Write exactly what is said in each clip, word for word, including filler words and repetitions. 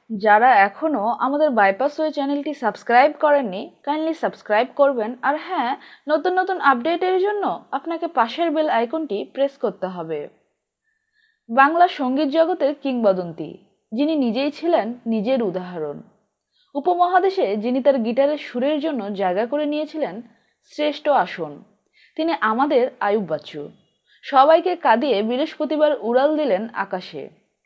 যারা এখনো আমাদের বাইপাস ওয়ে চ্যানেলটি সাবস্ক্রাইব করেননি কাইন্ডলি সাবস্ক্রাইব করবেন, আর হ্যাঁ, নতুন নতুন আপডেটের জন্য আপনাকে পাশের বেল আইকনটি প্রেস করতে হবে। বাংলা সঙ্গীত জগতের কিংবদন্তি, যিনি নিজেই ছিলেন নিজের উদাহরণ। উপমহাদেশে যিনি তার গিটারের সুরের জন্য জায়গা করে নিয়েছিলেন শ্রেষ্ঠ আসন, তিনি আমাদের আয়ুব বাচ্চু। সবাইকে কাঁদিয়ে বৃহস্পতিবার উড়াল দিলেন আকাশে।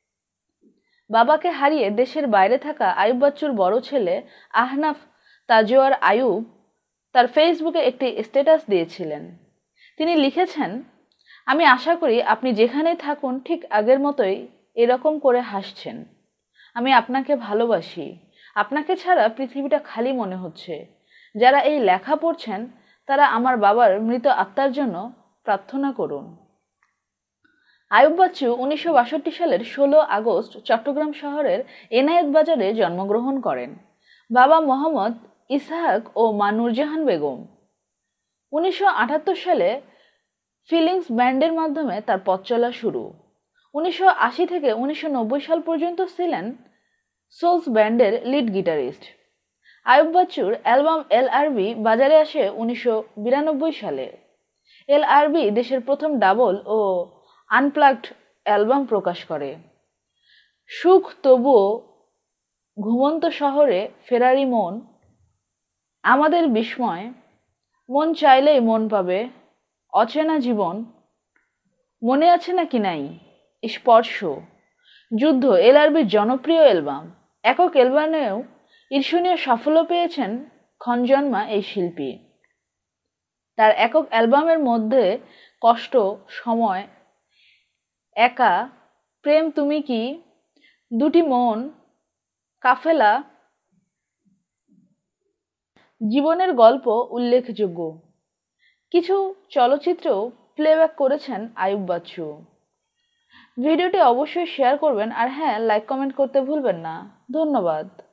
বাবাকে হারিয়ে দেশের বাইরে থাকা আয়ুব বাচ্চুর বড় ছেলে আহনাফ তাজওয়ার আয়ুব তার ফেসবুকে একটি স্ট্যাটাস দিয়েছিলেন। তিনি লিখেছেন, আমি আশা করি আপনি যেখানেই থাকুন ঠিক আগের মতোই এরকম করে হাসছেন। আমি আপনাকে ভালোবাসি। আপনাকে ছাড়া পৃথিবীটা খালি মনে হচ্ছে। যারা এই লেখা পড়ছেন তারা আমার বাবার মৃত আত্মার জন্য প্রার্থনা করুন। আয়ুব বাচ্চু উনিশশো বাষট্টি সালের ষোলো আগস্ট চট্টগ্রাম শহরের এনায়েত বাজারে জন্মগ্রহণ করেন। বাবা মোহাম্মদ ইসহাক ও মা নূরজাহান বেগম। উনিশশো আটাত্তর সালে ফিলিংস ব্যান্ডের মাধ্যমে তার পথ চলা শুরু। উনিশশো আশি থেকে উনিশশো নব্বই সাল পর্যন্ত ছিলেন সোলস ব্যান্ডের লিড গিটারিস্ট। আয়ুব বাচ্চুর অ্যালবাম এল আর বি বাজারে আসে উনিশশো বিরানব্বই সালে। এল আর বি দেশের প্রথম ডাবল ও আনপ্লাগড অ্যালবাম প্রকাশ করে। সুখ তবুও, ঘুমন্ত শহরে ফেরারি মন, আমাদের বিস্ময়, মন চাইলেই মন পাবে, অচেনা জীবন, মনে আছে নাকি নাই, স্পর্শ, যুদ্ধ এল আর বির জনপ্রিয় অ্যালবাম। একক অ্যালবামেও ঈর্ষণীয় সাফল্য পেয়েছেন ক্ষণজন্মা এই শিল্পী। তার একক অ্যালবামের মধ্যে কষ্ট, সময়, একা, প্রেম তুমি কি, দুটি মন, কাফেলা, জীবনের গল্প উল্লেখযোগ্য। কিছু চলচ্চিত্রেও প্লেব্যাক করেছেন আয়ুব বাচ্চু। ভিডিওটি অবশ্যই শেয়ার করবেন, আর হ্যাঁ, লাইক কমেন্ট করতে ভুলবেন না। ধন্যবাদ।